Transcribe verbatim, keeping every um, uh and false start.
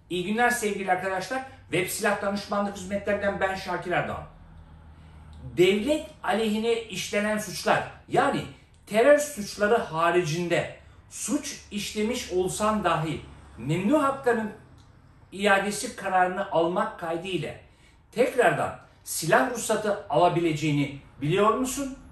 İyi günler sevgili arkadaşlar. Web Silah Danışmanlık Hizmetlerinden ben Şakir Erdoğan. Devlet aleyhine işlenen suçlar, yani terör suçları haricinde suç işlemiş olsan dahi memnu hakların iadesi kararını almak kaydıyla tekrardan silah ruhsatı alabileceğini biliyor musun?